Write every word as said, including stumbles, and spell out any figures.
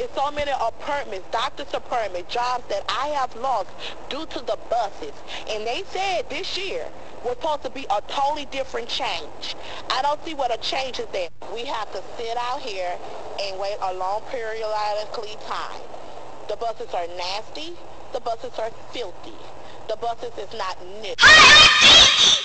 It's so many apartments, doctor's apartments, jobs that I have lost due to the buses. And they said this year was supposed to be a totally different change. I don't see what a change is there. We have to sit out here and wait a long periodically time. The buses are nasty. The buses are filthy. The buses is not new.